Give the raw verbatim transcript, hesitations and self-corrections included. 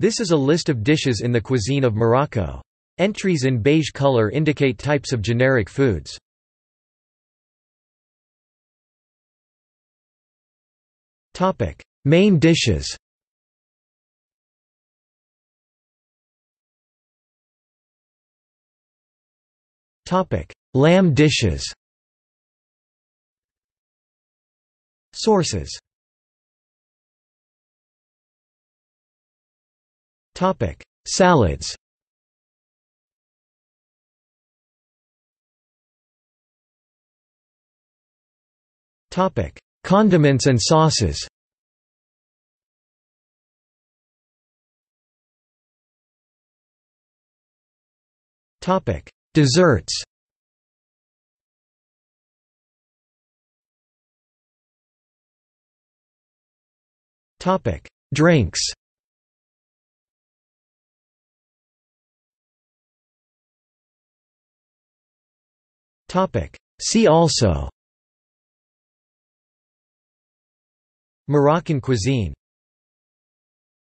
This is a list of dishes in the cuisine of Morocco. Entries in beige color indicate types of generic foods. Main dishes. Lamb dishes. Sources. Salads. Condiments and sauces. Desserts. Drinks. See also: Moroccan cuisine.